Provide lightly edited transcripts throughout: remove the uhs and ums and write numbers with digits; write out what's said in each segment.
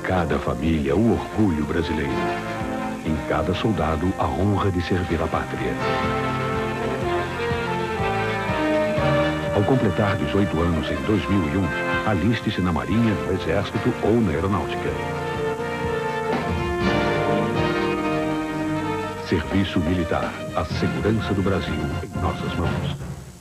cada família, o orgulho brasileiro. Em cada soldado, a honra de servir a pátria. Ao completar 18 anos em 2001, aliste-se na Marinha, no Exército ou na Aeronáutica. Serviço Militar. A segurança do Brasil em nossas mãos.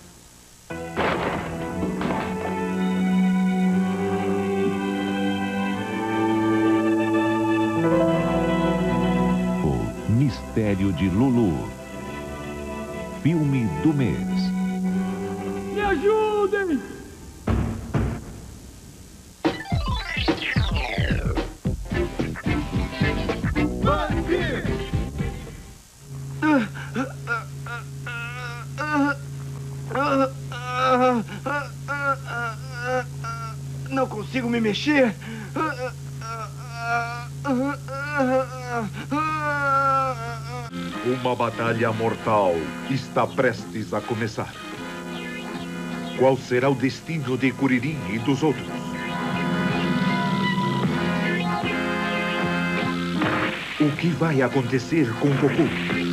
O Mistério de Lulu. Filme do mês. Me ajudem! Não consigo me mexer. Uma batalha mortal está prestes a começar. Qual será o destino de Kuririn e dos outros? O que vai acontecer com Goku?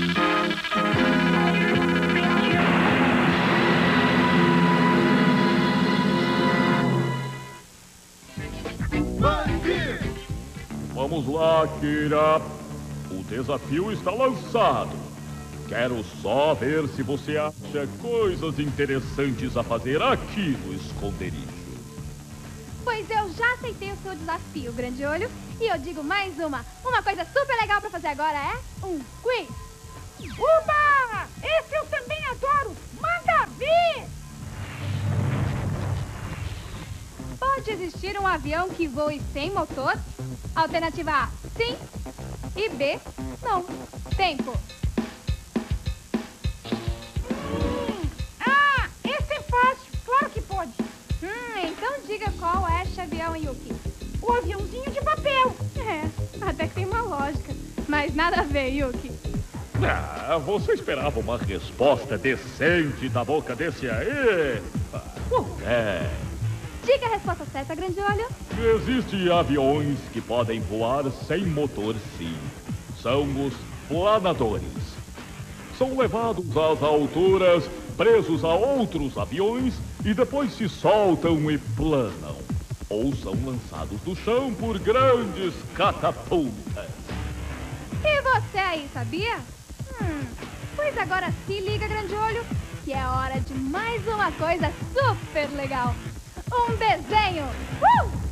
Vamos lá, Kira. O desafio está lançado. Quero só ver se você acha coisas interessantes a fazer aqui no esconderijo. Pois eu já aceitei o seu desafio, Grande Olho. E eu digo mais uma. Uma coisa super legal pra fazer agora é um quiz. Uba! Esse eu também adoro! Manda vir! Pode existir um avião que voe sem motor? Alternativa A, sim. E B, não. Tempo. Esse é fácil. Claro que pode. Então diga qual é esse avião, Yuki. O aviãozinho de papel. Até que tem uma lógica. Mas nada a ver, Yuki. Você esperava uma resposta decente da boca desse aí? Diga a resposta certa, Grande Olho. Existem aviões que podem voar sem motor, sim. São os planadores. São levados às alturas, presos a outros aviões e depois se soltam e planam. Ou são lançados do chão por grandes catapultas. E você aí, sabia? Pois agora se liga, Grande Olho, que é hora de mais uma coisa super legal. Um desenho!